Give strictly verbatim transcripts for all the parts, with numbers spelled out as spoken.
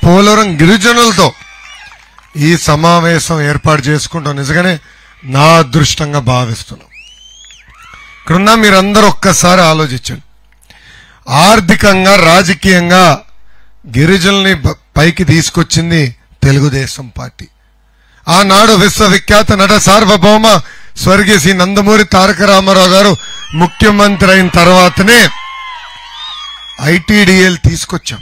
పోలవరం గిరిజనులతో ఈ సమావేశం ఏర్పాటు చేసుకుంటాం నిజంగానే నా అదృష్టంగా భావిస్తున్నాం. ఇక్కడున్న మీరందరూ ఒక్కసారి ఆలోచించండి. ఆర్థికంగా రాజకీయంగా గిరిజనుల్ని పైకి తీసుకొచ్చింది తెలుగుదేశం పార్టీ. ఆనాడు విశ్వవిఖ్యాత నట సార్వభౌమ స్వర్గీయ శ్రీ నందమూరి తారక రామారావు గారు ముఖ్యమంత్రి అయిన తర్వాతనే ఐటీడీఎల్ తీసుకొచ్చాం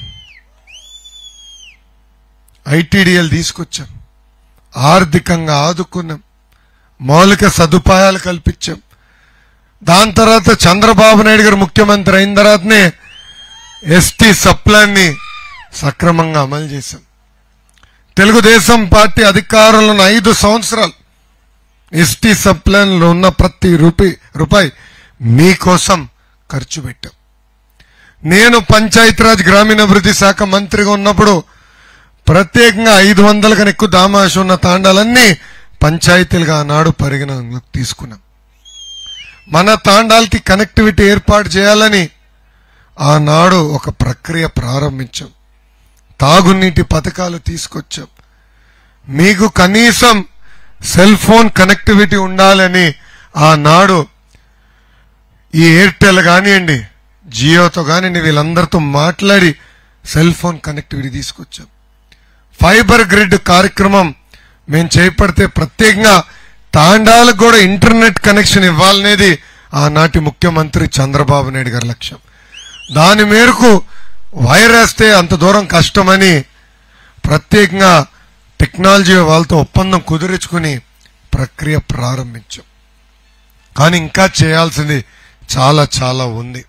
ఐటీడీఎల్ తీసుకొచ్చాం ఆర్థికంగా ఆదుకున్నాం, మౌలిక సదుపాయాలు కల్పించాం. దాని తర్వాత చంద్రబాబు నాయుడు గారు ముఖ్యమంత్రి అయిన తర్వాతనే ఎస్టీ సప్లాన్ని సక్రమంగా అమలు చేశాం. తెలుగుదేశం పార్టీ అధికారంలో ఉన్న ఐదు సంవత్సరాలు ఎస్టీ సప్లాన్లో ఉన్న ప్రతి రూపాయి రూపాయి మీకోసం ఖర్చు పెట్టాం. నేను పంచాయతీరాజ్ గ్రామీణాభివృద్ధి శాఖ మంత్రిగా ఉన్నప్పుడు ప్రత్యేకంగా ఐదు వందల కన్నా ఎక్కువ దామాష ఉన్న తాండాలన్నీ పంచాయతీలుగా ఆనాడు పరిగణనలోకి తీసుకున్నాం. మన తాండాలకి కనెక్టివిటీ ఏర్పాటు చేయాలని ఆనాడు ఒక ప్రక్రియ ప్రారంభించాం. తాగునీటి పథకాలు తీసుకొచ్చాం. మీకు కనీసం సెల్ ఫోన్ కనెక్టివిటీ ఉండాలని ఆనాడు ఈ ఎయిర్టెల్ కానివ్వండి, జియోతో కానివ్వండి, వీళ్ళందరితో మాట్లాడి సెల్ ఫోన్ కనెక్టివిటీ తీసుకొచ్చాం. ఫైబర్ గ్రిడ్ కార్యక్రమం మేము చేపడితే ప్రత్యేకంగా తాండాలకు కూడా ఇంటర్నెట్ కనెక్షన్ ఇవ్వాలనేది ఆనాటి ముఖ్యమంత్రి చంద్రబాబు నాయుడు గారి లక్ష్యం. దాని మేరకు వైర్ వేస్తే అంత దూరం కష్టమని ప్రత్యేకంగా టెక్నాలజీ వాళ్ళతో ఒప్పందం కుదుర్చుకుని ప్రక్రియ ప్రారంభించాం. కానీ ఇంకా చేయాల్సింది చాలా చాలా ఉంది.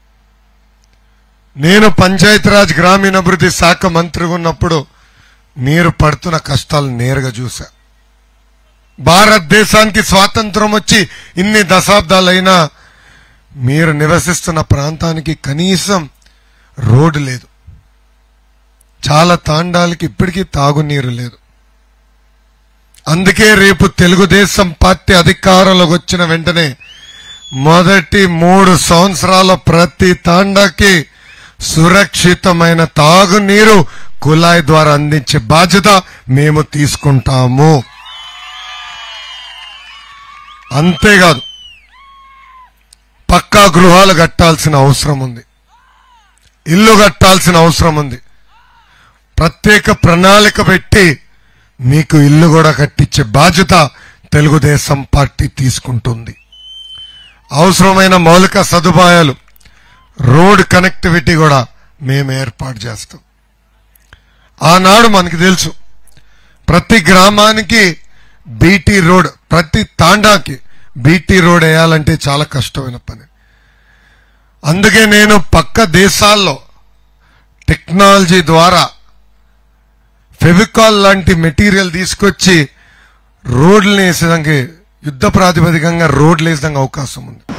నేను పంచాయతీరాజ్ గ్రామీణాభివృద్ధి శాఖ మంత్రిగా ఉన్నప్పుడు మీరు పడుతున్న కష్టాలు నేరుగా చూశా. భారతదేశానికి స్వాతంత్రం వచ్చి ఇన్ని దశాబ్దాలైనా మీరు నివసిస్తున్న ప్రాంతానికి కనీసం రోడ్డు లేదు. చాలా తాండాలకి ఇప్పటికీ తాగునీరు లేదు. అందుకే రేపు తెలుగుదేశం పార్టీ అధికారంలోకి వచ్చిన వెంటనే మొదటి మూడు సంవత్సరాల ప్రతి తాండాకి సురక్షితమైన తాగునీరు కుళాయి ద్వారా అందించే బాధ్యత మేము తీసుకుంటాము. అంతేకాదు పక్కా గృహాలు కట్టాల్సిన అవసరం ఉంది, ఇల్లు కట్టాల్సిన అవసరం ఉంది. ప్రత్యేక ప్రణాళిక పెట్టి మీకు ఇల్లు కూడా కట్టించే బాధ్యత తెలుగుదేశం పార్టీ తీసుకుంటుంది. అవసరమైన మౌలిక సదుపాయాలు, రోడ్ కనెక్టివిటీ కూడా మేము ఏర్పాటు చేస్తాం. ఆనాడు మనకి తెలుసు ప్రతి గ్రామానికి బీటీ రోడ్, ప్రతి తాండాకి బీటీ రోడ్ వేయాలంటే చాలా కష్టమైన పని. అందుకే నేను పక్క దేశాల్లో టెక్నాలజీ ద్వారా ఫెవికాల్ లాంటి మెటీరియల్ తీసుకొచ్చి రోడ్లు వేసేదానికి యుద్ధ ప్రాతిపదికంగా రోడ్లు వేసేదానికి అవకాశం ఉంది.